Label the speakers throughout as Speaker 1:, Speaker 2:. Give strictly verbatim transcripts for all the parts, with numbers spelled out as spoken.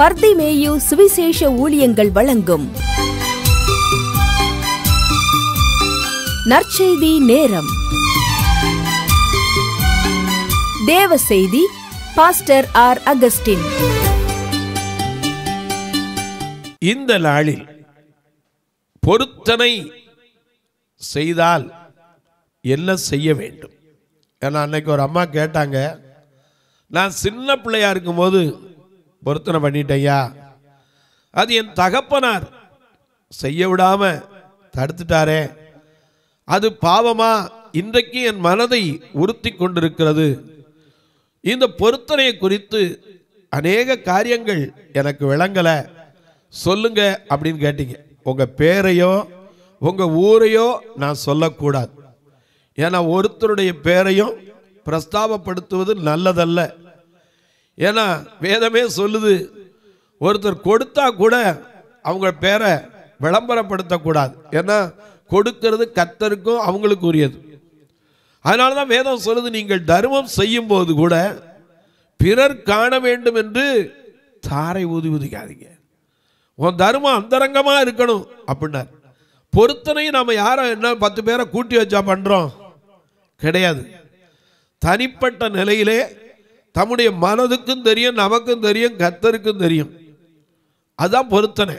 Speaker 1: பர்திமேயு சுவிசேஷ ஊழியங்கள் வழங்கும் நற்செய்தி நேரம். தேவ செய்தி பாஸ்டர் ஆர் அகஸ்டின்.
Speaker 2: இந்த நாளில் பொருத்தனை செய்தால் என்ன செய்ய வேண்டும்? ஏன்னா அன்னைக்கு ஒரு அம்மா கேட்டாங்க, நான் சின்ன பிள்ளையா இருக்கும்போது பொருத்தனை பண்ணிட்டேயா, அது என் தகப்பனார் செய்ய விடாம தடுத்துட்டாரே, அது பாவமா? இன்றைக்கு என் மனதை உறுத்தி கொண்டிருக்கிறது. இந்த பொருத்தனையை குறித்து அநேக காரியங்கள் எனக்கு விளங்கலை, சொல்லுங்க அப்படின்னு கேட்டீங்க. உங்க பேரையோ உங்க ஊரையோ நான் சொல்லக்கூடாது. ஏன்னா ஒருத்தருடைய பேரையும் பிரஸ்தாபப்படுத்துவது நல்லதல்ல. ஏன்னா வேதமே சொல்லுது, ஒருத்தர் கொடுத்தா கூட அவங்க பேரை விளம்பரப்படுத்தக்கூடாது. ஏன்னா கொடுக்கிறது கர்த்தருக்கும் அவங்களுக்கு உரியது. அதனால தான் வேதம் சொல்லுது, நீங்கள் தர்மம் செய்யும் போது கூட பிறர் காண வேண்டும் என்று தாரை ஊதி ஊதிக்காதீங்க. உன் தர்மம் அந்தரங்கமா இருக்கணும் அப்படின்னார். பொருத்தனை நாம யாரும் என்ன பத்து பேரை கூட்டி வச்சா பண்றோம் கிடையாது. தனிப்பட்ட நிலையிலே தம்முடைய மனதுக்கும் தெரியும், நமக்கும் தெரியும், கர்த்தருக்கும் தெரியும். அதுதான் பொருத்தனை.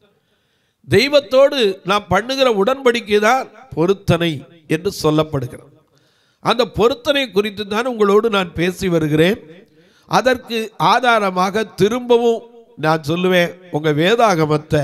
Speaker 2: தெய்வத்தோடு நாம் பண்ணுகிற உடன்படிக்கை தான் பொருத்தனை என்று சொல்லப்படுகிறது. அந்த பொருத்தனை குறித்து தான் உங்களோடு நான் பேசி வருகிறேன். அதற்கு ஆதாரமாக திரும்பவும் நான் சொல்லுவேன், உங்க வேதாகமத்தை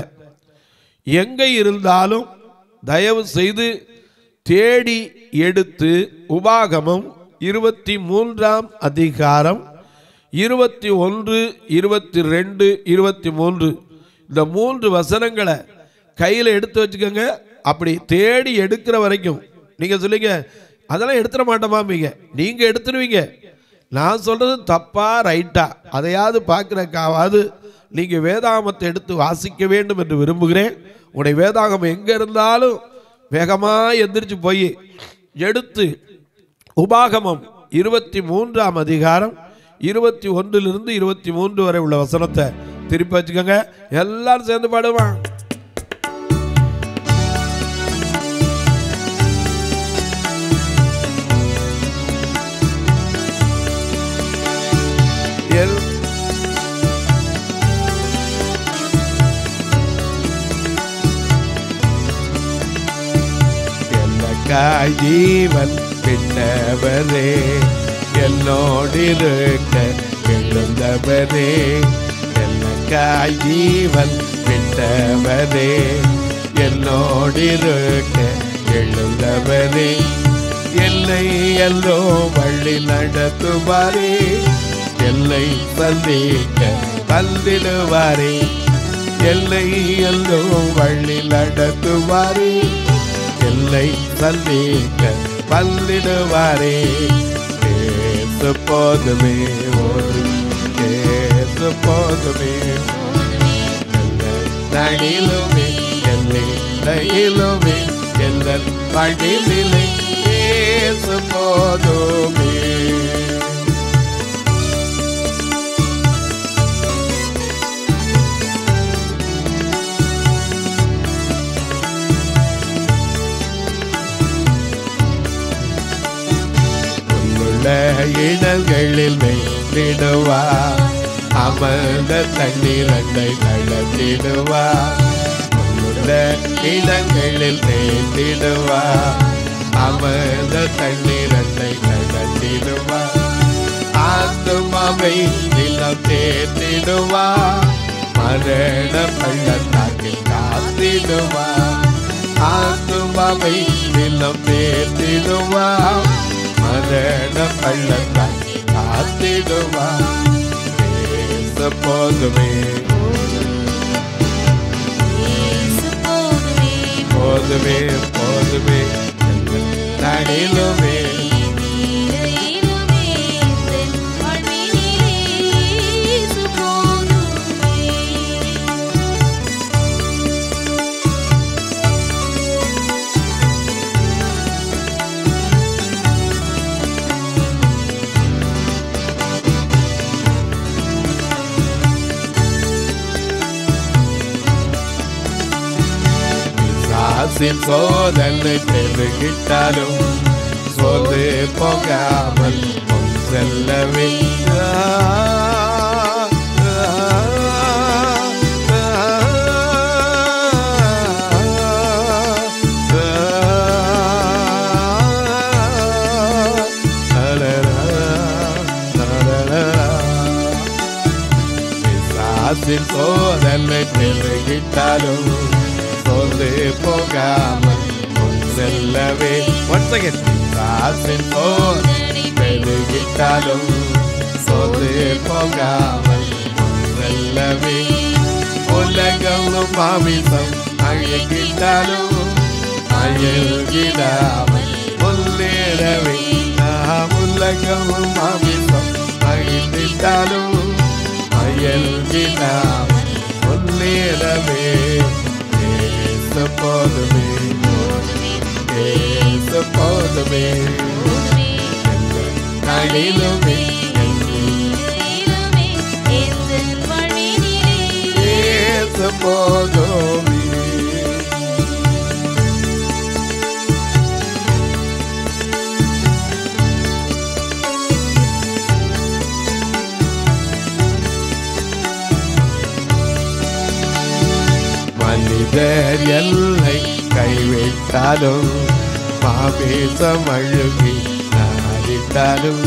Speaker 2: எங்கே இருந்தாலும் தயவு செய்து தேடி எடுத்து உபாகமம் இருபத்தி மூன்றாம் அதிகாரம் இருபத்தி ஒன்று இருபத்தி ரெண்டு இருபத்தி மூன்று இந்த மூன்று வசனங்களை கையில் எடுத்து வச்சுக்கோங்க. அப்படி தேடி எடுக்கிற வரைக்கும் நீங்க சொல்லுங்க, அதெல்லாம் எடுத்துட மாட்டோமாமீங்க. நீங்க எடுத்துருவீங்க. நான் சொல்றது தப்பா ரைட்டா அதையாவது பார்க்குறக்காவது நீங்க வேதாகமத்தை எடுத்து வாசிக்க வேண்டும் என்று விரும்புகிறேன். உடைய வேதாகமம் எங்க இருந்தாலும் வேகமா எந்திரிச்சு போய் எடுத்து உபாகமம் இருபத்தி மூன்றாம் அதிகாரம் இருபத்தி ஒன்றிலிருந்து இருபத்தி மூன்று வரை உள்ள வசனத்தை திருப்பி வச்சுக்கோங்க. எல்லாரும் சேர்ந்து பாடுவான்.
Speaker 3: ஜீவன் விட்டவரே, என்னோடிருக்க எழுந்தவரே, எனக்காய் ஜீவன் விட்டவரே, என்னோடிருக்க எழுந்தவரே, எல்லை எல்லோ வழி நடத்துவாரே, எல்லை சந்திக்க தந்திடுவாரே, எல்லை எல்லோ வழி நடத்துவாரே, எல்லை சந்திக்க வந்திடுவாரே. ஏசு போதுமே ஒரு ஏசு போதுமே, நடிலுமே எல்லையிலுமே எல்லல் படிலிலே ஏசு போதுமே. இடங்களில் மேலிடுவா, அமர்ந்த தண்ணீரண்டை நடத்திடுவா, உள்ள இடங்களில் மேலிடுவா, அமர்ந்த தண்ணீரண்டை நடத்திடுவா, ஆத்துமாவை நிலம் தேர்ந்திடுவா, மரண பள்ளத்தாக்கில் காத்திடுவா, ஆத்துமாவை நிலம் தேர்ந்திடுவா, மரண பள்ளத்தாக்கி காத்திடுவா. ஏசு போதுமே போதுமே போதுமே, நடிலுமே பிசாசின் சோதனை பெருகிட்டாலும் சோர்ந்து போகாமல் முன் செல்லவே. பிசாசின் சோதனை பெருகிட்டாலும் சோர்ந்து போகாமல் முன் செல்லவே. Once again. பிசாசின் சோதனை பெருகிட்டாலும் சோர்ந்து போகாமல் முன் செல்லவே. உலகமும் மாமிசம் அழுகிட்டாலும் அழுகிடாமல் முன்னேறவே. உலகமும் மாமிசம் அழுகிட்டாலும் அயல்கிடாமல் முன்னேறவே. ஏசு போதுமே, ஏசு போதுமே, நாளிலுமே ஏசு போதுமே. மனிதர் எல்லை கைவிட்டாலும் மாமிசம் அழுகி நாடிட்டாலும்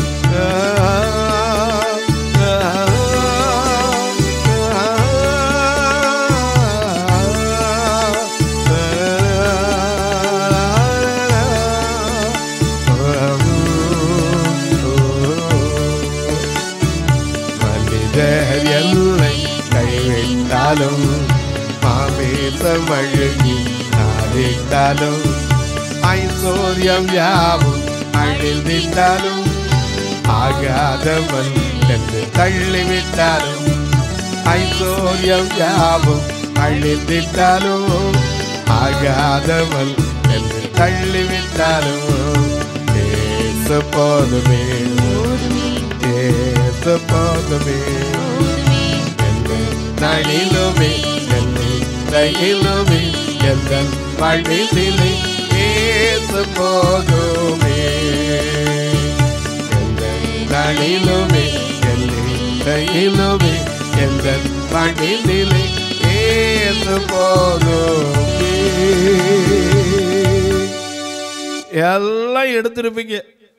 Speaker 3: மனிதர் எல்லை கைவிட்டாலும் மாமிசம் அழுகி நாடிட்டாலும் ஐஸ்வர்யம் யாவும் அழிந்திட்டாலும் ஆகாதவன் என்று தள்ளிவிட்டாலும் ஐஸ்வர்யம் யாவும் அழிந்திட்டாலும் ஆகாதவன் என்று தள்ளிவிட்டாலும் ஏசு போதுமே, ஏசு போதுமே, நாளிலுமே கையிலுமே எந்தன் வாழ்விலே ஏசு போதுமே. எந்தன் நாளிலுமே கையிலுமே எந்தன் வாழ்விலே ஏசு போதுமே.
Speaker 2: எல்லாம் எடுத்திருப்பீங்க.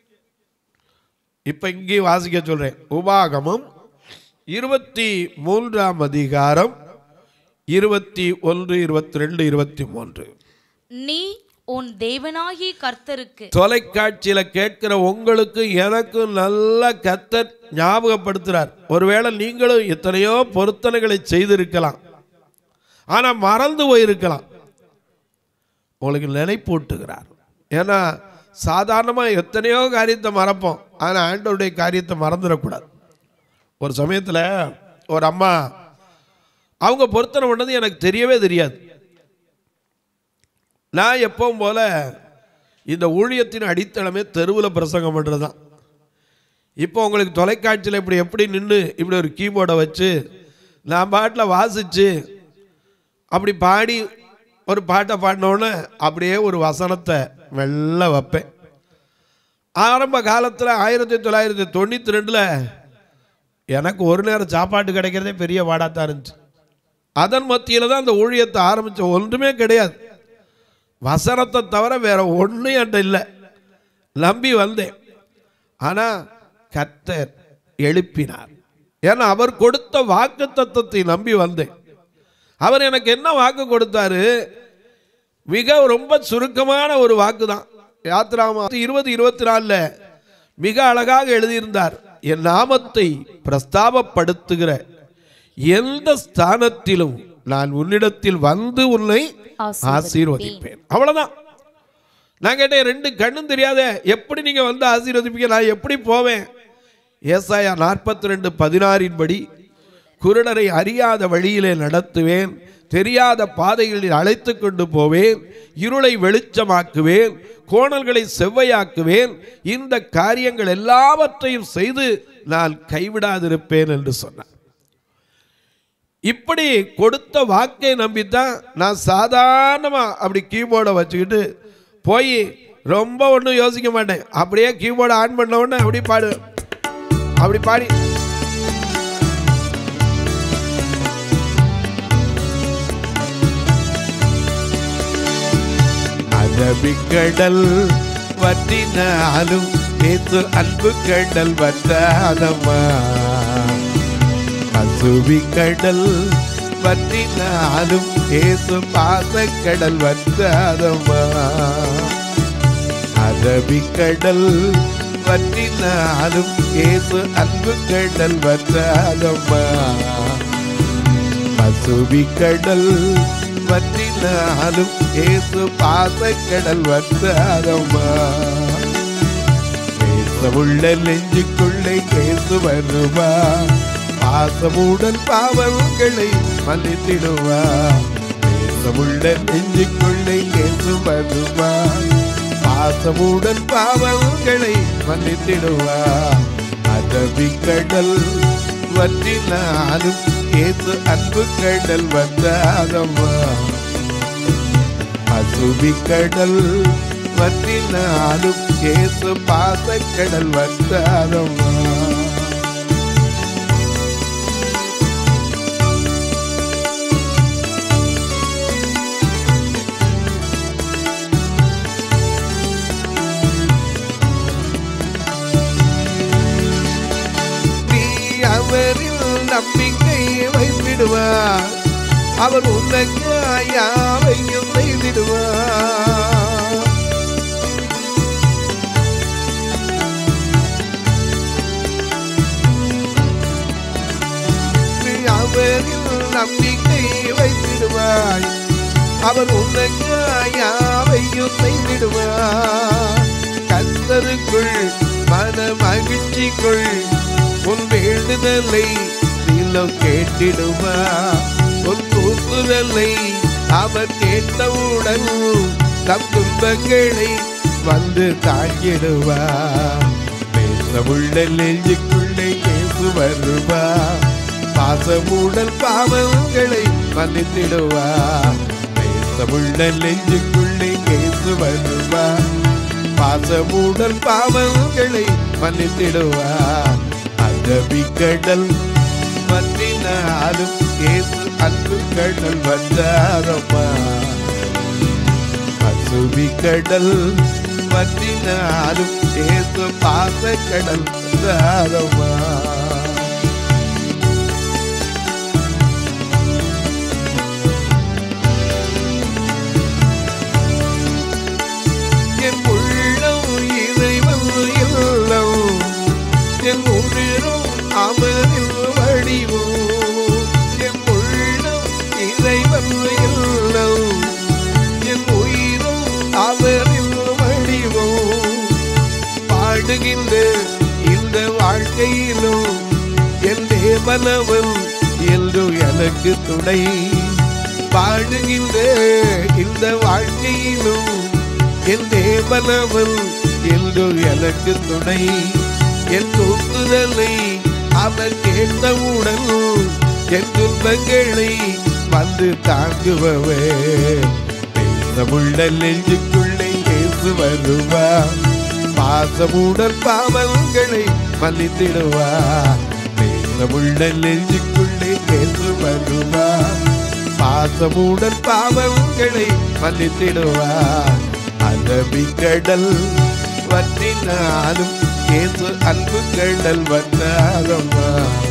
Speaker 2: இப்ப இங்கே வாசிக்க சொல்றேன். உபாகமம் இருபத்தி மூன்றாம் அதிகாரம் இருபத்தி ஒன்று இருபத்தி ரெண்டு இருபத்தி மூன்று.
Speaker 4: நீ உன் தேவனாகிய கர்த்தருக்கு.
Speaker 2: தொலைக்காட்சியில கேட்கிற உங்களுக்கு எனக்கு நல்ல கர்த்தர் ஞாபகப்படுத்துறார். ஒருவேளை நீங்களும் எத்தனையோ பொருத்தனைகளை செய்திருக்கலாம், ஆனா மறந்து போயிருக்கலாம். உங்களுக்கு நினைப்பூட்டுகிறார். ஏன்னா சாதாரணமா எத்தனையோ காரியத்தை மறப்போம், ஆனா ஆண்டவருடைய காரியத்தை மறந்துடக்கூடாது. ஒரு சமயத்துல ஒரு அம்மா அவங்க பொருத்தனை பண்ணது எனக்கு தெரியவே தெரியாது. நான் எப்பவும் போல இந்த ஊழியத்தின் அடித்தளமே தெருவில் பிரசங்கம் பண்ணுறது தான். இப்போ உங்களுக்கு தொலைக்காட்சியில் இப்படி எப்படி நின்று இப்படி ஒரு கீபோர்டை வச்சு நான் பாட்டில் வாசித்து அப்படி பாடி ஒரு பாட்டை பாடினோன்னு அப்படியே ஒரு வசனத்தை மெல்ல வைப்பேன். ஆரம்ப காலத்தில் ஆயிரத்தி தொள்ளாயிரத்தி தொண்ணூற்றி ரெண்டில் எனக்கு ஒரு நேரம் சாப்பாட்டு கிடைக்கிறதே பெரிய பாடாத்தான் இருந்துச்சு. அதன் மத்தியில் தான் அந்த ஊழியத்தை ஆரம்பித்த. ஒன்றுமே கிடையாது, வசனத்தை தவிர வேற ஒன்றும் என்கிட்ட இல்லை. நம்பி வந்தேன். ஆனால் கர்த்தர் எழுப்பினார். ஏன்னா அவர் கொடுத்த வாக்கு தத்தத்தை நம்பி வந்தேன். அவர் எனக்கு என்ன வாக்கு கொடுத்தாரு? மிக ரொம்ப சுருக்கமான ஒரு வாக்கு தான். யாத்திராகமம் இருபது இருபத்தி நாலுல மிக அழகாக எழுதியிருந்தார். என் நாமத்தை பிரஸ்தாபப்படுத்துகிற எந்த ஸ்தானத்திலும் நான் உன்னிடத்தில் வந்து உன்னை ஆசீர்வதிப்பேன். அவ்வளவுதான். நான் கேட்டேன், ரெண்டு கண்ணும் தெரியாத எப்படி நீங்க வந்து ஆசீர்வதிப்பீங்க, நான் எப்படி போவேன்? ஏசாயா நாற்பத்தி ரெண்டு பதினாறின் படி குருடரை அறியாத வழியிலே நடத்துவேன், தெரியாத பாதைகளில் அழைத்து கொண்டு போவேன், இருளை வெளிச்சமாக்குவேன், கோணல்களை செவ்வையாக்குவேன், இந்த காரியங்கள் எல்லாவற்றையும் செய்து நான் கைவிடாதிருப்பேன் என்று சொன்னார். இப்படி கொடுத்த வாக்கை நம்பித்தான் நான் சாதாரணமாக அப்படி கீபோர்டை வச்சுக்கிட்டு போய் ரொம்ப ஒன்றும் யோசிக்க மாட்டேன். அப்படியே கீபோர்டை ஆன் பண்ண உடனே அப்படி பாடுவேன். அப்படி பாடி
Speaker 3: அரபிக்கடல் வற்றினாலும் ஏசு அன்பு கடல் வற்றாதம்மா. பசுவிக்கடல் வற்றினாலும் ஏசு பாசக்கடல் வற்றாதம்மா. அரபிக்கடல் வற்றினாலும் ஏசு அன்பு கடல் வற்றாதம்மா. பசுவிக்கடல் வற்றினாலும் ஏசு பாசக்கடல் வற்றாதம்மா. பேசமுள்ள நெஞ்சுக்குள்ளே கேசு வருவா. பாசமுடன் பாவங்களை மன்னித்திடுவா. பேசமுள்ள நெஞ்சுக்குள்ளே கேசு வருவா. பாசமுடன் பாவங்களை மன்னித்திடுவா. அரபிக்கடல் வற்றினாலும் ஏசு அன்பு கடல் வற்றாதம்மா. பசுவிக்கடல் வற்றினாலும் ஏசு பாசக்கடல் வற்றாதம்மா. நீ அவரில் நம்பிக்கை வைத்திடுவார். அவர் உனக்கு யாவையும் செய்திடுவார். நீ அவரில் நம்பிக்கை வைத்திடுவாய். அவர் உனக்கு யாவையும் செய்திடுவார். கர்த்தருக்குள் மன மகிழ்ச்சிக்குள் உன் வேண்டுதலை நீளம் கேட்டிடுவா. உன் கூக்குரலை அவர் கேட்டவுடன் தம் துன்பங்களை வந்து தாங்கிடுவா. பேசமுள்ள நெஞ்சுக்குள்ளே கேசு வருவா. பாசமுடன் பாவங்களை மன்னித்திடுவா. பேசமுள்ள நெஞ்சுக்குள்ளே கேசு வருவா. பாசமுடன் பாவங்களை மன்னித்திடுவா. அரபிக்கடல் வற்றினாலும் ஏசு அன்பு கடல் வற்றாதம்மா. பசுவிக்கடல் வற்றினாலும் ஏசு பாசக்கடல் வற்றாதம்மா. என் உள்ளம் இறைவன் இல்லம். என் உயிரும் அவரில் வடிவும். என் உள்ளம் இறைவன் இல்லம். என் உயிரும் அவரில் வடிவும். பாடுகின்ற இந்த வாழ்க்கையிலும் என் தேவனவன் என்று எனக்கு துணை. பாடுகின்ற இந்த வாழ்க்கையிலும் என் தேவனவன் என்று எனக்கு துணை. என் தூக்குதலை அவர் கேட்டவுடன் என் துன்பங்களை வந்து தாங்குபவே. பேசமுள்ள நெஞ்சுக்குள்ளே கேசு வருவா. பாசமுடன் பாவங்களை மன்னித்திடுவா. பேசமுள்ள நெஞ்சுக்குள்ளே கேசு வருவா. பாசமுடன் பாவங்களை மன்னித்திடுவா. அரபிக்கடல் வற்றினாலும் ஏசு அன்பு கடல் வற்றாதம்மா.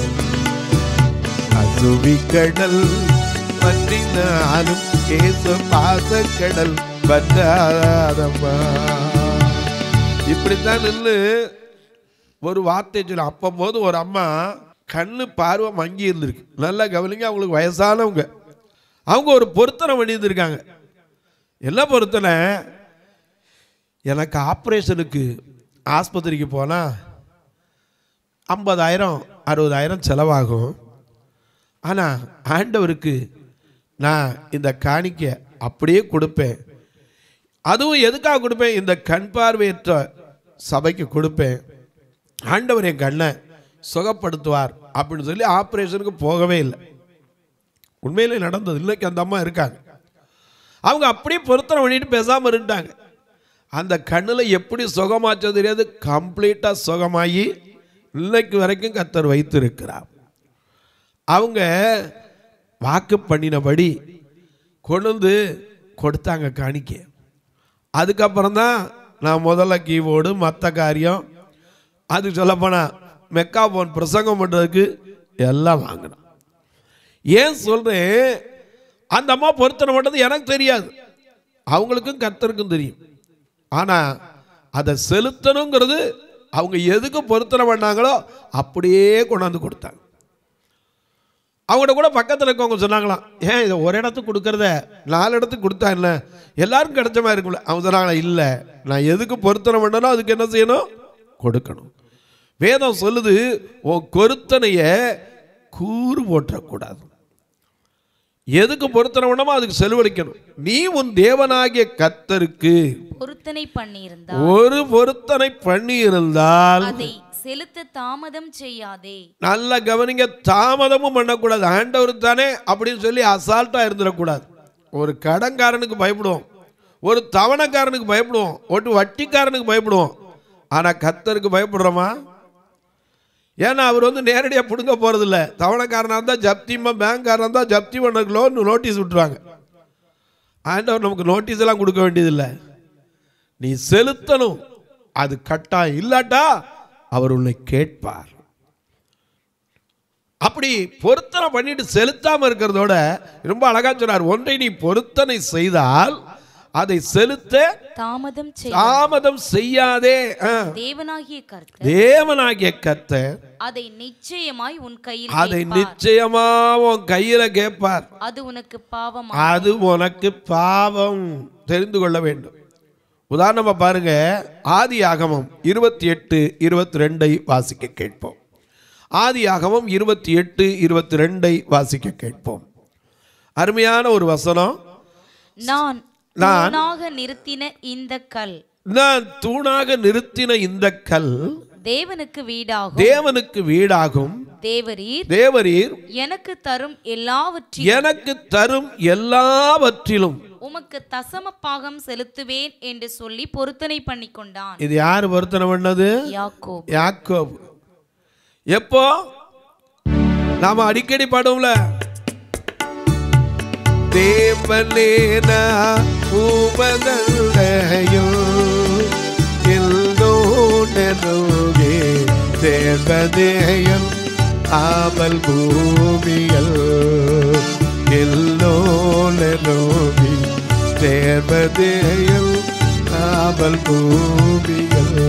Speaker 3: பசுவிக்கடல் வற்றினாலும் ஏசு பாசக்கடல் வற்றாதம்மா. இப்படித்தான் நின்று ஒரு வார்த்தை சொல்ல. அப்போ போது ஒரு அம்மா கண்ணு பார்வை மங்கி இருந்திருக்கு. நல்லா கவனிங்க, அவங்களுக்கு வயசானவங்க. அவங்க ஒரு பொருத்தனை பண்ணியிருந்திருக்காங்க. என்ன பொருத்தனை? எனக்கு ஆப்ரேஷனுக்கு ஆஸ்பத்திரிக்கு போனால் ஐம்பதாயிரம் அறுபதாயிரம் செலவாகும். ஆனால் ஆண்டவருக்கு நான் இந்த காணிக்கை அப்படியே கொடுப்பேன். அதுவும் எதுக்காக கொடுப்பேன்? இந்த கண் பார்வையற்ற சபைக்கு கொடுப்பேன். ஆண்டவர் என் கண்ணை சுகப்படுத்துவார் அப்படின்னு சொல்லி ஆப்ரேஷனுக்கு போகவே இல்லை. உண்மையிலே நடந்தது. இன்னைக்கு அந்த அம்மா இருக்காங்க. அவங்க அப்படியே பொருத்தனை பண்ணிட்டு பேசாமல் இருந்துட்டாங்க. அந்த கண்ணில் எப்படி சுகமாச்சோ தெரியாது, கம்ப்ளீட்டாக சுகமாகி இன்னைக்கு வரைக்கும் கர்த்தர் வைத்திருக்கிறார். அவங்க வாக்கு பண்ணினபடி கொண்டு வந்து கொடுத்தாங்க காணிக்க. அதுக்கப்புறம் தான் நான் முதல்ல கீபோர்டு மற்ற காரியம் அது சொல்லப்போனால் மெக்காபோன் பிரசங்கம் பண்ணுறதுக்கு எல்லாம் வாங்கினோம். ஏன் சொல்கிறேன், அந்த அம்மா பொருத்தனை பண்ணுறது எனக்கு தெரியாது, அவங்களுக்கும் கர்த்தருக்கும் தெரியும். ஆனால் அதை செலுத்தணுங்கிறது அவங்க எதுக்கு பொருத்தனை பண்ணாங்களோ அப்படியே கொண்டாந்து கொடுத்தாங்க. அவங்கள்ட்ட கூட பக்கத்தில் இருக்கவங்க சொன்னாங்களாம், ஏன் இதை ஒரு இடத்துக்கு கொடுக்கறத நாலு இடத்துக்கு கொடுத்தா என்ன, எல்லாருக்கும் கிடைச்ச மாதிரி இருக்குல்ல. அவங்க சொன்னாங்களா, இல்லை நான் எதுக்கு பொருத்தனை பண்ணனோ அதுக்கு என்ன செய்யணும், கொடுக்கணும். வேதம் சொல்லுது, உன் பொருத்தனைய கூறு போற்றக்கூடாது. எதுக்கு பொருத்தனை பண்ணமோ அதுக்கு செலவழிக்கணும். நீ உன் தேவனாகிய கர்த்தருக்கு
Speaker 4: பொருத்தனை பண்ணியிருந்தால்
Speaker 3: ஒரு பொருத்தனை பண்ணி இருந்தால்
Speaker 4: அதை செலுத்த தாமதம் செய்யாதே.
Speaker 3: நல்ல கவனிங்க, தாமதமும் பண்ணக்கூடாது. ஆண்டவர் தானே அப்படின்னு சொல்லி அசால்ட்டா இருந்துடக்கூடாது. ஒரு கடன்காரனுக்கு பயப்படுவோம், ஒரு தவணைக்காரனுக்கு பயப்படுவோம், ஒரு வட்டிக்காரனுக்கு பயப்படுவோம். ஆனால் கர்த்தருக்கு பயப்படுறோமா? ஏன்னா அவர் வந்து நேரடியாக பிடுங்க போகிறதில்ல. தவணைக்காரனாக இருந்தால் ஜப்திமா, பேங்க்காரனாக இருந்தால் ஜப்தி பண்ணலோன்னு நோட்டீஸ் விட்டுருவாங்க. ஆண்டவர் நமக்கு நோட்டீஸ் எல்லாம் கொடுக்க வேண்டியதில்லை. நீ செலுத்தணும், அது கட்டாயம். இல்லாட்டா அவர் உன்னை கேட்பார். அப்படி பொருத்தனை பண்ணிட்டு செலுத்தாமல் இருக்கிறதோட ரொம்ப அழகா சொன்னார், ஒன்றை நீ பொருத்தனை செய்தால் அதை செலுத்த
Speaker 4: தாமதம்
Speaker 3: தாமதம் செய்யாதே.
Speaker 4: தேவனாகிய கர்த்தர்
Speaker 3: தேவனாகிய கர்த்தர்
Speaker 4: அதை நிச்சயமாய் உன் கையில்
Speaker 3: அதை நிச்சயமா உன் கையில கேட்பார்.
Speaker 4: அது உனக்கு பாவம்,
Speaker 3: அது உனக்கு பாவம். தெரிந்து கொள்ள வேண்டும். உதாரணமா பாருங்க, ஆதி ஆகமம் இருபத்தி எட்டு இருபத்தி ரெண்டை வாசிக்க கேட்போம். ஆதி ஆகமம் இருபத்தி எட்டு இருபத்தி ரெண்டை வாசிக்க கேட்போம். அருமையான ஒரு வசனம்.
Speaker 4: நான் தூணாக நிறுத்தின இந்த கல்
Speaker 3: நான் தூணாக நிறுத்தின இந்த கல்
Speaker 4: தேவனுக்கு வீடாகும்
Speaker 3: தேவனுக்கு வீடாகும்
Speaker 4: தேவரீர்
Speaker 3: தேவரீர்
Speaker 4: எனக்கு தரும் எல்லாவற்றிலும்
Speaker 3: எனக்கு தரும் எல்லாவற்றிலும்
Speaker 4: உமக்கு தசம பாகம் செலுத்துவேன் என்று சொல்லி பொருத்தனை பண்ணி கொண்டான்.
Speaker 3: இது யார் பொருத்தனை பண்ணது?
Speaker 4: யாக்கோபு.
Speaker 3: யாக்கோபு. எப்போ? நாம அடிக்கடி பாடுவோம்ல, தேவனேன உபதல்லையும் எல்லோனே தேவதேயம் ஆவல் பூமியல் எல்லோனே தேவதேயம் ஆவல் பூமியல்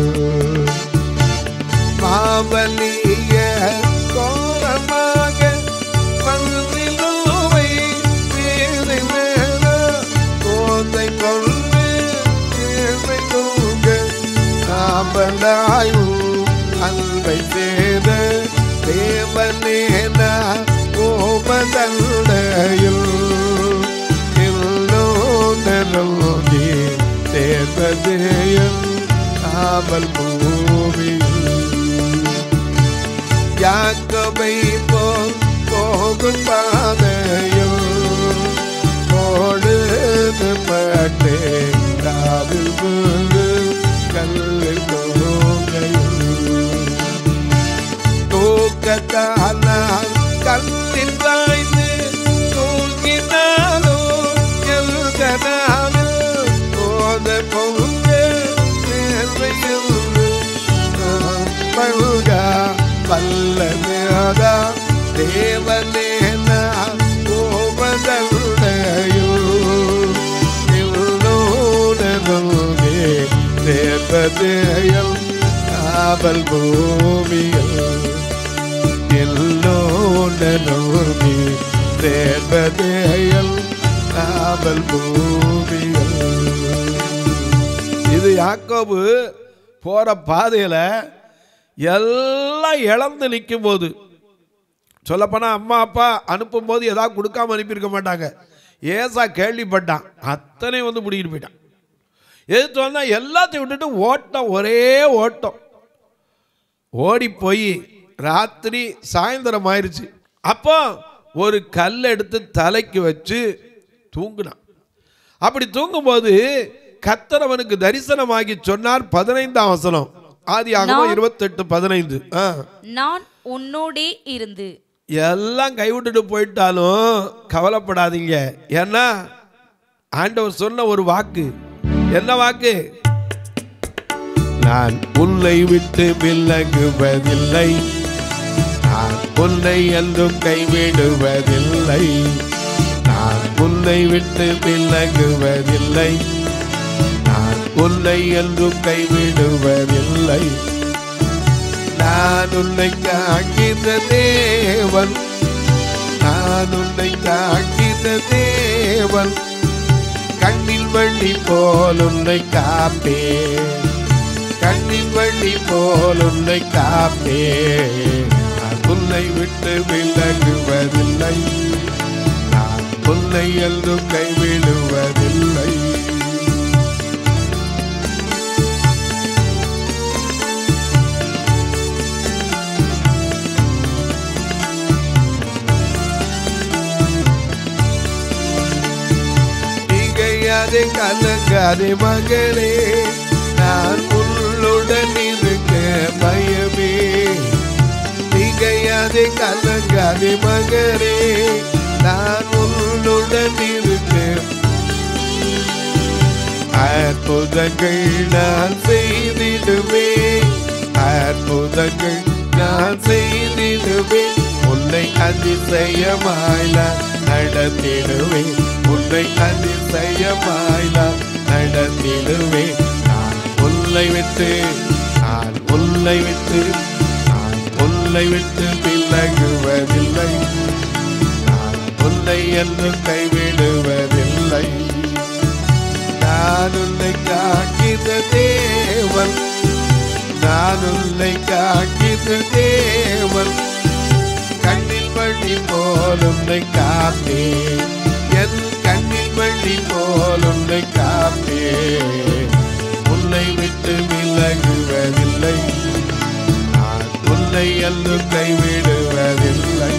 Speaker 3: மாவலிய கோரமாக மந்திலோவை வேலை மேல கோதை கொண்டு தேவை தூங்க காவலாயு அன்பை சேத தேவனேன ஓமதல்லையில் எல்லோனே தேவதேயம் ஆவல் பூமியில் யாக்கோபை போல் போகும் பாதையில் ஓடுது பட்டே ராவில் வீடு கல்லில் தோகையில் தூக்கத்தானால் கல்லில் வாய்ந்து தூங்கினாலோ எல்கனாவில் போத பொங்க நேர்மையில் பல்கா வல்லமேதா தேவனேன ஓமதல்லையோ எல்லோனே தேவதேயம் ஆவல் பூமியில் எல்லோனே தேவதேயம் ஆவல் பூமியில். இது யாக்கோபு போற பாதையில எல்லாம் இழந்து நிற்கும் போது, சொல்லப்போனால் அம்மா அப்பா அனுப்பும் போது ஏதாவது கொடுக்காம அனுப்பியிருக்க மாட்டாங்க. ஏசா கேள்விப்பட்டான், அத்தனை வந்து பிடிக்கிட்டு போயிட்டான். எதிர்த்து வந்தால் எல்லாத்தையும் விட்டுட்டு ஓட்டம், ஒரே ஓட்டம். ஓடி போய் ராத்திரி சாயந்தரம் ஆயிடுச்சு. அப்போ ஒரு கல் எடுத்து தலைக்கு வச்சு தூங்கினான். அப்படி தூங்கும்போது கர்த்தர் அவனுக்கு தரிசனமாகி சொன்னார். பதினைந்தாம் வசனம், ஆதியாகமம் இருபத்தி எட்டு பதினைந்து.
Speaker 4: நான் உன்னோடே இருந்து.
Speaker 3: எல்லாம் கைவிட்டுட்டு போயிட்டாலும் கவலைப்படாதீங்க. ஏன்னா ஆண்டவர் சொன்ன ஒரு வாக்கு. என்ன வாக்கு? நான் உன்னை விட்டு விலகுவதில்லை, நான் உன்னை என்றும் கைவிடுவதில்லை, நான் உன்னை விட்டு விலகுவதில்லை, நான் உன்னை என்றும் கைவிடுவதில்லை. நான் உன்னை காக்கிற தேவன், நான் உன்னை காக்கிற தேவன், கண்ணில் வள்ளி போல் உன்னை காப்பே, கண்ணில் வள்ளி போல் உன்னை காப்பே. நான் உன்னை விட்டு விலகுவதில்லை, நான் உன்னை என்றும் கைவிடுவதில்லை. திகையாதே கலங்காதே மகளே, நான் உன்னுடன் இருக்க பயமே. திகையாதே கலங்காதே மகளே, நான் உன்னுடன் இருக்க. அற்புதங்கள் நான் செய்திடுவேன், அற்புதங்கள் நான் செய்திடுவேன், உன்னை அதிசயமாய் நான் நடத்திடுவேன், உன்னை அதிசயமாய் நான் நடத்திடுவேன். நான் உன்னை விட்டு, நான் உன்னை விட்டு, நான் உன்னை விட்டு விலகுவதில்லை, நான் உன்னை என்று கைவிடுவதில்லை. நான் உன்னை காக்கிற தேவன், நான் உன்னை காக்கிற தேவன், கண்ணில் வள்ளி போல் உன்னை காப்பே, என் கண்ணில் வள்ளி போல் உன்னை காப்பே. உன்னை விட்டு விலகுவதில்லை, நான் உன்னை என்றும் கைவிடுவதில்லை.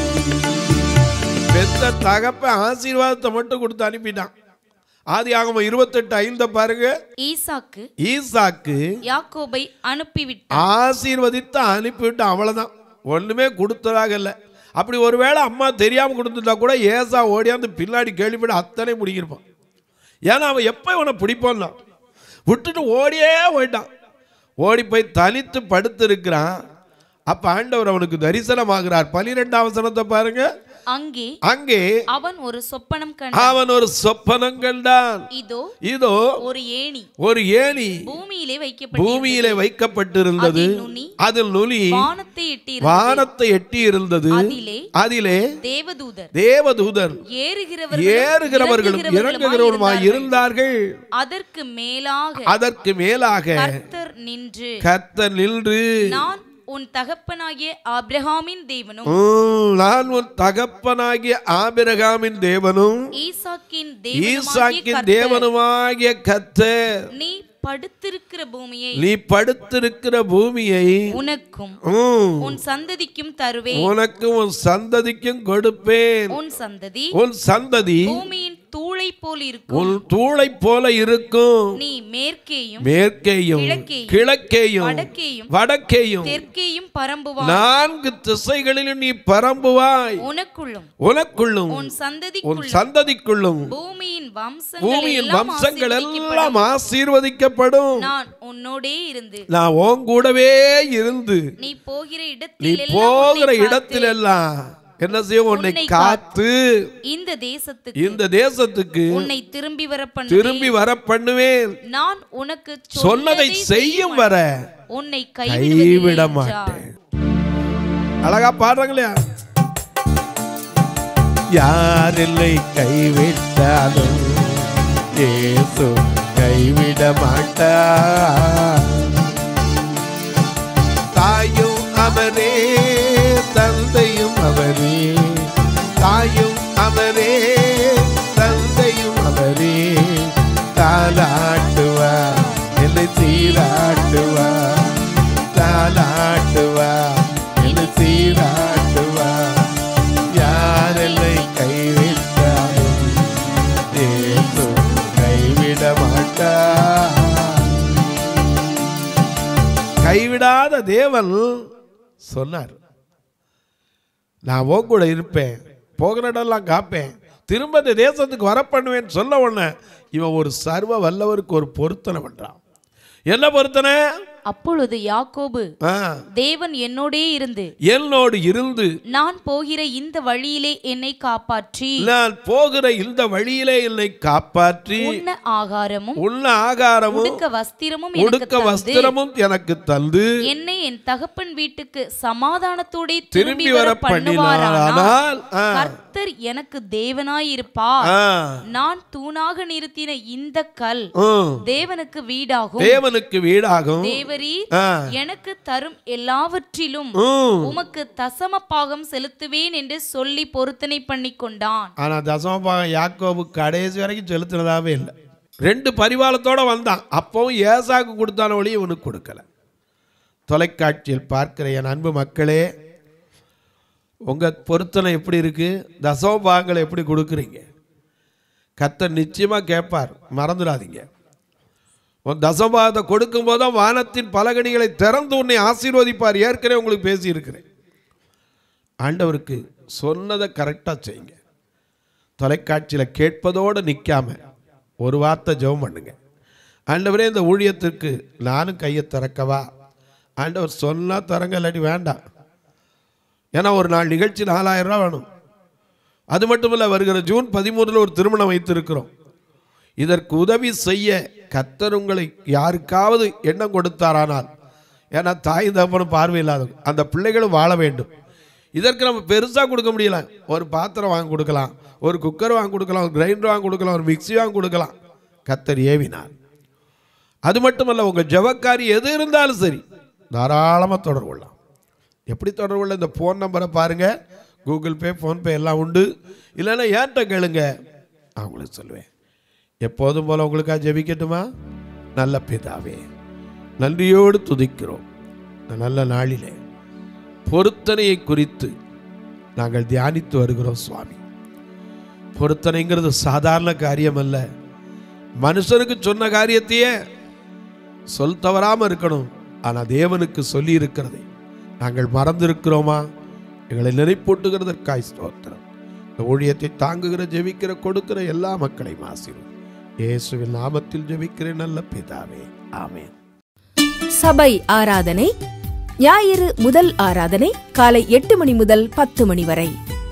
Speaker 3: பெத்த தகப்ப ஆசீர்வாதத்தை மட்டும் கொடுத்து அனுப்பிட்டான். ஆதியாகமம் இருபத்தெட்டு ஐந்து பாருங்க.
Speaker 4: ஈசாக்கு
Speaker 3: ஈசாக்கு
Speaker 4: யாக்கோபை அனுப்பிவிட்டான்,
Speaker 3: ஆசீர்வதித்து அனுப்பிவிட்டு, அவ்வளவுதான், ஒண்ணுமே கொடுத்ததாக இல்லை. அப்படி ஒருவேளை அம்மா தெரியாம கொடுத்துட்டா கூட ஏசா ஓடியாந்து பின்னாடி கேள்விப்பட்டு அத்தனை முடிக்கிருப்பான். ஏன்னா அவன் எப்ப இவனை பிடிப்பான், விட்டுட்டு ஓடியே போயிட்டான். ஓடி போய் தனித்து படுத்து இருக்கிறான். அப்ப ஆண்டவர் அவனுக்கு தரிசனமாகிறார். பனிரெண்டாம் வசனத்தை பாருங்க.
Speaker 4: அங்கே
Speaker 3: அங்கே
Speaker 4: அவன் ஒரு சொப்பனம் கண்டான்,
Speaker 3: அவன் ஒரு சொப்பனம் கண்டான்.
Speaker 4: இதோ
Speaker 3: இதோ
Speaker 4: ஒரு ஏணி
Speaker 3: ஒரு ஏணி
Speaker 4: பூமியிலே வைக்கப்பட்டு
Speaker 3: பூமியிலே வைக்கப்பட்டிருந்தது, அதில் நுனி
Speaker 4: வானத்தை எட்டி
Speaker 3: வானத்தை எட்டி இருந்தது,
Speaker 4: அதிலே
Speaker 3: அதிலே
Speaker 4: தேவதூதர்
Speaker 3: தேவதூதர்
Speaker 4: ஏறுகிறவர்களும்
Speaker 3: ஏறுகிறவர்களும் இறங்குகிறவருமாய் இருந்தார்கள்.
Speaker 4: அதற்கு மேலாக
Speaker 3: அதற்கு மேலாக
Speaker 4: கர்த்தர் நின்று
Speaker 3: கர்த்தர் நின்று
Speaker 4: நான் உன் தகப்பனாகிய ஆபிரகாமின் தேவனும்
Speaker 3: நான் உன் தகப்பனாகிய ஆபிரகாமின் தேவனும்
Speaker 4: ஈசாக்கின்
Speaker 3: ஈசாக்கின் தேவனுமாகிய கர்த்தர்
Speaker 4: நீ படுத்திருக்கிற பூமியை
Speaker 3: நீ படுத்திருக்கிற பூமியை
Speaker 4: உனக்கும் உன் சந்ததிக்கும் தருவேன்,
Speaker 3: உனக்கும் உன் சந்ததிக்கும் கொடுப்பேன்.
Speaker 4: உன் சந்ததி
Speaker 3: உன் சந்ததி
Speaker 4: பூமியின் தூளை போல் இருக்கும்,
Speaker 3: உன் தூளை போல இருக்கும்.
Speaker 4: நீ மேற்கேயும்
Speaker 3: மேற்கேயும் கிழக்கேயும்
Speaker 4: வடக்கேயும்
Speaker 3: வடக்கேயும்
Speaker 4: தெற்கேயும் பரம்புவாய்,
Speaker 3: நான்கு திசைகளிலும் நீ பரம்புவாய்.
Speaker 4: உனக்குள்ளும்
Speaker 3: உனக்குள்ளும்
Speaker 4: உன்
Speaker 3: உன்
Speaker 4: சந்ததிக்குள்ளும்
Speaker 3: சந்ததிக்குள்ளும்
Speaker 4: பூமியின்
Speaker 3: பூமியின்
Speaker 4: வம்சங்கள்
Speaker 3: வம்சங்கள்
Speaker 4: எல்லாம்
Speaker 3: எல்லாம் ஆசீர்வதிக்கப்படும்.
Speaker 4: நான் உன்னோடே இருந்து
Speaker 3: நான் உன் கூடவே இருந்து
Speaker 4: நீ போகிற
Speaker 3: நீ
Speaker 4: இடத்தில்
Speaker 3: போகிற இடத்திலெல்லாம் என்ன செய்யும், உன்னை காத்து
Speaker 4: இந்த தேசத்துக்கு
Speaker 3: இந்த தேசத்துக்கு
Speaker 4: உன்னை திரும்பி வர
Speaker 3: திரும்பி வர பண்ணுவேன்.
Speaker 4: நான் உனக்கு
Speaker 3: சொன்னதை செய்யும் வர
Speaker 4: உன்னை
Speaker 3: கைவிட மாட்டேன். அழகா பாடுறாங்களே, யார் என்னை கைவிட்டாலும் இயேசு கைவிட மாட்டார். தாயும் அவரே, தந்தையும் அவரே, தாயும் அவரே, தந்தையும் அவரே, தாலாட்டுவா என்னை சீராட்டுவா, தாலாட்டுவா என்னை சீராட்டுவா. யார் என்னை தேவன் சொன்னார், நான் உன் கூட இருப்பேன், போகிற இடம்லாம் காப்பேன், திரும்ப இந்த தேசத்துக்கு வர பண்ணுவேன் சொல்ல உடனே இவன் ஒரு சர்வ வல்லவருக்கு ஒரு பொருத்தனை பண்றான். என்ன பொருத்தனை?
Speaker 4: அப்பொழுது யாக்கோபு,
Speaker 3: ஆ,
Speaker 4: தேவன் என்னோடே இருந்து
Speaker 3: என்னோடு இருந்து
Speaker 4: நான் போகிற இந்த வழியிலே என்னை காப்பாற்றி
Speaker 3: நான் போகிற இந்த வழியிலே என்னை காப்பாற்றி
Speaker 4: உண்ண ஆகாரமும்
Speaker 3: உண்ண ஆகாரமும்
Speaker 4: உடுக்க வஸ்திரமும் எனக்கு
Speaker 3: உடுக்க
Speaker 4: தந்து,
Speaker 3: வஸ்திரமும் எனக்கு தந்து
Speaker 4: என்னை என் தகப்பன் வீட்டுக்கு சமாதானத்தோட
Speaker 3: திரும்பி வர பண்ணினாரானால்
Speaker 4: கர்த்தர் எனக்கு தேவனாயிருப்பார்.
Speaker 3: ஆ,
Speaker 4: நான் தூணாக நிறுத்தின இந்த கல்
Speaker 3: ம்,
Speaker 4: தேவனுக்கு வீடாகும்.
Speaker 3: தேவனுக்கு வீடாகும்.
Speaker 4: தேவரீர்
Speaker 3: ஆ,
Speaker 4: எனக்கு தரும் எல்லாவற்றிலும்
Speaker 3: ம்.
Speaker 4: உமக்கு தசம பாகம் செலுத்துவேன் என்று சொல்லி பொருத்தனை பண்ணி கொண்டான்.
Speaker 3: ஆனா தசமபாகம் யாக்கோபு கடைசி வரைக்கும் செலுத்தினதாவே இல்லை. ரெண்டு பரிவாரத்தோட வந்தான், அப்பவும் ஏசாக்கு கொடுத்தான வழி இவனுக்கு கொடுக்கல. தொலைக்காட்சியில் பார்க்கிற என் அன்பு மக்களே, உங்க பொருத்தனை எப்படி இருக்கு? தசமபாகங்களை எப்படி கொடுக்குறீங்க? கர்த்தர் நிச்சயமா கேட்பார், மறந்துடாதீங்க. உன் தசமபாகத்தை கொடுக்கும் போதுதான் வானத்தின் பலகணிகளை திறந்து உன்னை ஆசீர்வதிப்பார். ஏற்கனவே உங்களுக்கு பேசி இருக்கிறேன். ஆண்டவருக்கு சொன்னதை கரெக்டாக செய்யுங்க. தொலைக்காட்சியில் கேட்பதோடு நிற்காம ஒரு வார்த்தை ஜெபம் பண்ணுங்க. ஆண்டவரே, இந்த ஊழியத்திற்கு நானும் கையை திறக்கவா? ஆண்டவர் சொன்னால் தரங்க, இல்லாட்டி வேண்டாம். ஏன்னா ஒரு நாள் நிகழ்ச்சி நாலாயிரம் ரூபா வேணும். அது மட்டும் இல்லை, வருகிற ஜூன் பதிமூணில் ஒரு திருமணம் வைத்திருக்கிறோம். இதற்கு உதவி செய்ய கர்த்தர் உங்களை யாருக்காவது எண்ணம் கொடுத்தாரானால், ஏன்னா தாய் தகப்பனும் பார்வையில்லாதவங்க, அந்த பிள்ளைகளும் வாழ வேண்டும். இதற்கு நம்ம பெருசாக கொடுக்க முடியல. ஒரு பாத்திரம் வாங்கி கொடுக்கலாம், ஒரு குக்கர் வாங்கி கொடுக்கலாம், ஒரு கிரைண்டர் வாங்கி கொடுக்கலாம், ஒரு மிக்சி வாங்கி கொடுக்கலாம். கர்த்தர் ஏவினார். அது மட்டுமல்ல, உங்கள் ஜெபக்காரி எது இருந்தாலும் சரி தாராளமாக தொடர்பு கொள்ளலாம். எப்படி தொடர்பு கொள்ள? இந்த ஃபோன் நம்பரை பாருங்கள், கூகுள் பே, ஃபோன்பே எல்லாம் உண்டு. இல்லைன்னா ஏன்ட்ட கேளுங்க, அவங்களுக்கு சொல்லுவேன். எப்போதும் போல உங்களுக்காக ஜெபிக்கட்டுமா? நல்ல பிதாவே, நன்றியோடு துதிக்கிறோம். நல்ல நாளிலே பொருத்தனையை குறித்து நாங்கள் தியானித்து வருகிறோம் சுவாமி. பொருத்தனைங்கிறது சாதாரண காரியம் அல்ல. மனுஷனுக்கு சொன்ன காரியத்தையே சொல் தவறாம இருக்கணும். ஆனா தேவனுக்கு சொல்லி இருக்கிறதை நாங்கள் மறந்திருக்கிறோமா? எங்களை நினைப்பூட்டுகிறதற்காய் ஸ்தோத்திரம். இந்த ஊழியத்தை தாங்குகிற, ஜெபிக்கிற, கொடுக்கிற எல்லா மக்களையும் ஆசீர்வதியும். இயேசுவின் நாமத்தில் ஜெபிக்கிறேன் நல்ல பிதாவே, ஆமென்.
Speaker 1: சபை ஆராதனை ஞாயிறு முதல் ஆராதனை காலை எட்டு மணி முதல் பத்து மணி வரை.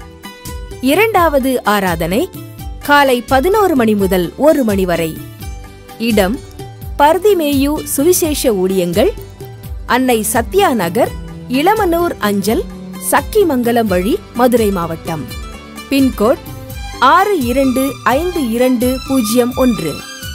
Speaker 1: இரண்டாவது ஆராதனை காலை பதினோரு மணி முதல் ஒரு மணி வரை. இடம் பர்திமேயு சுவிசேஷ ஊழியங்கள், அன்னை சத்யா நகர், இளமனூர் அஞ்சல், சக்கிமங்கலம் வழி, மதுரை மாவட்டம். பின்கோட் ஆறு இரண்டு ஐந்து இரண்டு பூஜ்ஜியம் ஒன்று.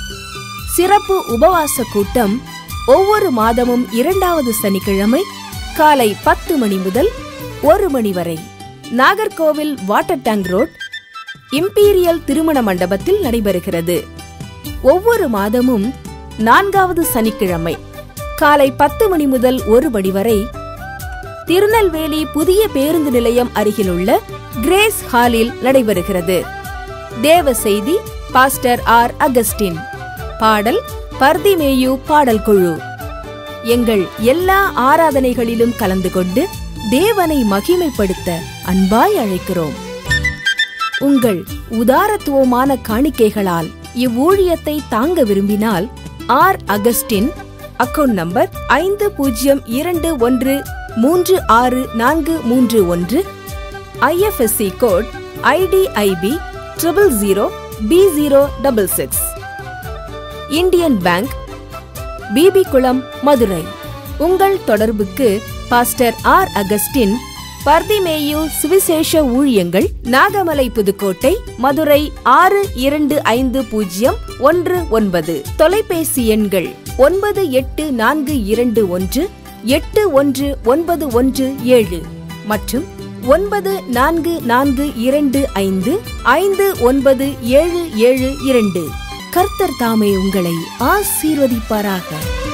Speaker 1: சிறப்பு உபவாச கூட்டம் ஒவ்வொரு மாதமும் இரண்டாவது சனிக்கிழமை காலை பத்து மணி முதல் ஒரு மணி வரை. Nagercoil water tank road, Imperial திருமண மண்டபத்தில் நடைபெறுகிறது. ஒவ்வொரு மாதமும் நான்காவது சனிக்கிழமை காலை பத்து மணி முதல் ஒரு மணி வரை திருநெல்வேலி புதிய பேருந்து நிலையம் அருகிலுள்ள கிரேஸ் ஹாலில் நடைபெறுகிறது. தேவ செய்தி பாஸ்டர் ஆர் அகஸ்டின். பாடல் பர்திமேயு பாடல் குழு. எங்கள் எல்லா ஆராதனைகளிலும் கலந்து கொண்டு தேவனை மகிமைப்படுத்த அன்பாய் அழைக்கிறோம். உங்கள் உதாரத்துவமான காணிக்கைகளால் இவ்வூழியத்தை தாங்க விரும்பினால் ஆர் அகஸ்டின், அக்கவுண்ட் நம்பர் ஐந்து பூஜ்ஜியம் இரண்டு ஒன்று மூன்று ஆறு நான்கு மூன்று ஒன்று, IFSC code IDIB triple zero B zero double six, Indian Bank, BB Kulam, Madurai. உங்கள் தொடர்புக்கு பாஸ்டர் ஆர் அகஸ்டின், பர்திமேயு சுவிசேஷ ஊழியங்கள், நாகமலை, புதுக்கோட்டை, மதுரை ஆறு இரண்டு ஐந்து பூஜ்ஜியம் ஒன்று ஒன்பது. தொலைபேசி எண்கள் ஒன்பது எட்டு நான்கு இரண்டு ஒன்று எட்டு ஒன்று ஒன்பது ஒன்று ஏழு மற்றும் ஒன்பது நான்கு நான்கு இரண்டு ஐந்து ஐந்து ஒன்பது ஏழு ஏழு இரண்டு. கர்த்தர் தாமே உங்களை ஆசீர்வதிப்பாராக.